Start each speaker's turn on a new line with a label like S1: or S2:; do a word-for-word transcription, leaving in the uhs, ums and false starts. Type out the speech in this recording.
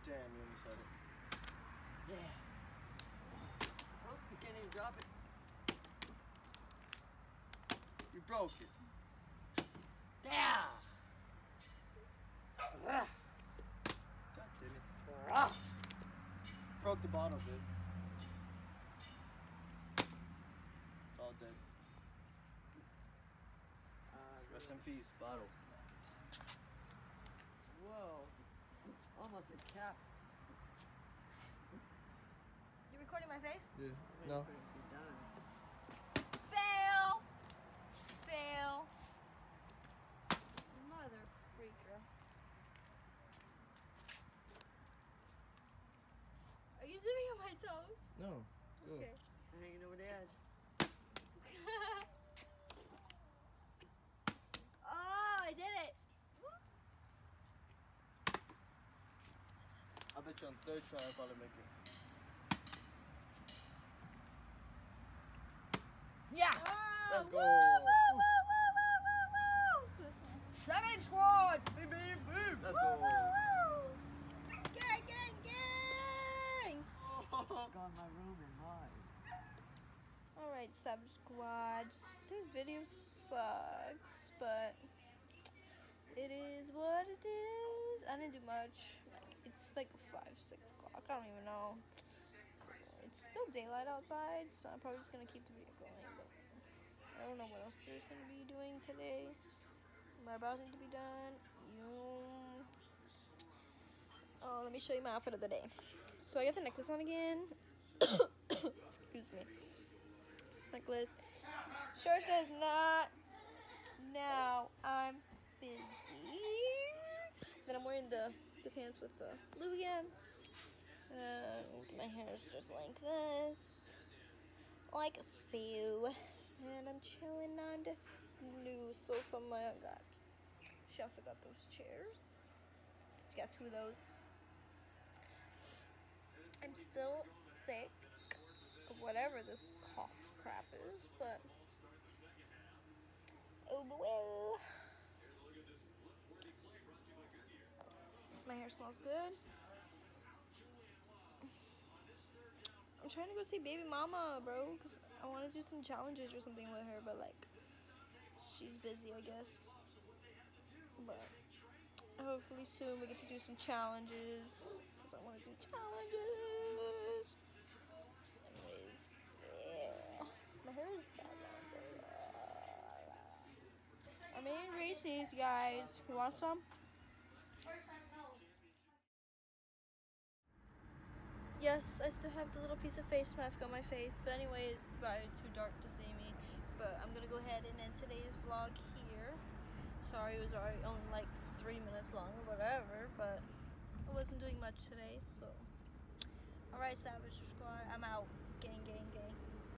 S1: Damn, you almost had it.
S2: Yeah. Oh, you can't even drop it.
S1: You broke it.
S2: Yeah.
S1: God damn it. Broke the bottle, dude. It's all dead.
S2: Uh,
S1: Rest in peace, bottle.
S2: Whoa. Almost a cap.
S3: You recording my face?
S1: Yeah.
S2: Wait
S1: No.
S2: for it to be done.
S3: Fail! Fail. Mother freaker. Are you zooming on my toes?
S1: No. Go.
S3: Okay.
S2: I'm hanging over the edge.
S3: Oh, I did it!
S1: I bet you on third try I'll probably make it.
S2: Yeah!
S3: Oh,
S1: Let's go.
S3: Woo, woo, woo, woo, woo, woo, woo.
S2: Seven squad! Beep, beep, beep.
S1: Let's
S3: Woo,
S1: go.
S3: woo, woo. Gang, gang, gang!
S2: Got my room in mine.
S3: Alright, Savage Squad. Today's video sucks, but it is what it is. I didn't do much. Like, it's like five, six o'clock. I don't even know. So it's still daylight outside, so I'm probably just gonna keep the video going. But I don't know what else there's gonna be doing today. My brows need to be done. You. Oh, let me show you my outfit of the day. So I got the necklace on again. Excuse me. This necklace sure says not now. I'm busy. Then I'm wearing the the pants with the blue again. And my hair is just like this, like so. And I'm chilling on the new sofa my aunt got. She also got those chairs. She got two of those. I'm still sick of whatever this cough crap is, but oh well. My hair smells good. I'm trying to go see baby mama, bro, because I want to do some challenges or something with her, but like she's busy, I guess. But hopefully soon we get to do some challenges, because I want to do challenges. Anyways, yeah. My hair is that long, bro. I made Reese's, guys. You want some? Yes, I still have the little piece of face mask on my face, but anyways, it's probably too dark to see me. But I'm gonna go ahead and end today's vlog here. Sorry, it was already only like three minutes long or whatever, but I wasn't doing much today, so. Alright, Savage Squad, I'm out. Gang, gang, gang.